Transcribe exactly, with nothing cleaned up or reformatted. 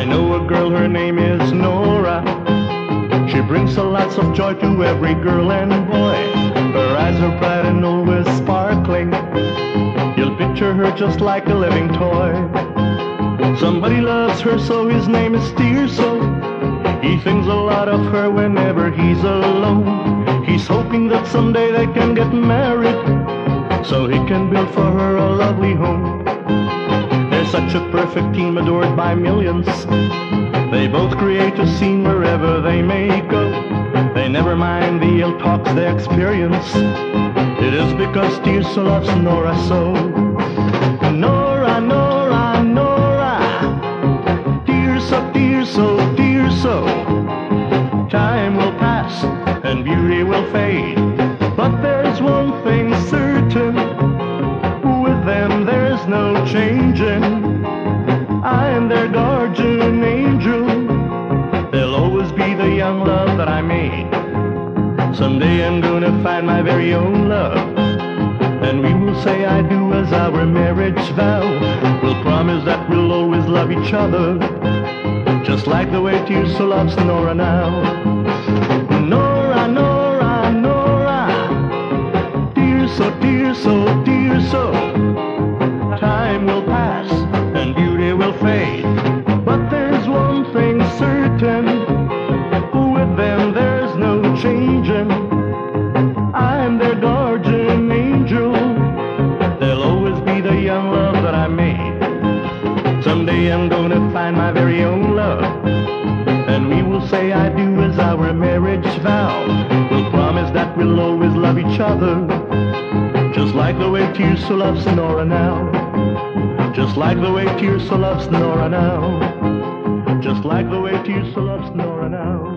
I know a girl, her name is Nora. She brings a lots of joy to every girl and boy. Her eyes are bright and always sparkling. You'll picture her just like a living toy. Somebody loves her, so his name is Tirso. He thinks a lot of her whenever he's alone. He's hoping that someday they can get married, so he can build for her a lovely home. They're such a perfect team, adored by millions. They both create a scene wherever they may go. They never mind the ill talks they experience. It is because Tirso loves Nora so. Nora, Nora, Nora, Tirso, Tirso, Tirso. Time will pass and beauty will fade, but there's one thing certain: with them there's no changing. I am their guardian angel. They'll always be the young love that I made. Someday I'm gonna find my very own love, and we will say I do as our marriage vow. We'll promise that we'll always love each other, just like the way Tirso loves Nora now. Nora, Nora, Nora, Tirso, Tirso, Tirso. Time will pass and beauty will fade, but there's one thing certain: with them there's no changing. I'm their guardian angel. They'll always be the young love that I made. Someday I'm gonna find my very own love, and we will say I do as our marriage vow. We'll promise that we'll always love each other, just like the way Tirso loves Nora now. Just like the way Tirso loves Nora now. Just like the way Tirso loves Nora now.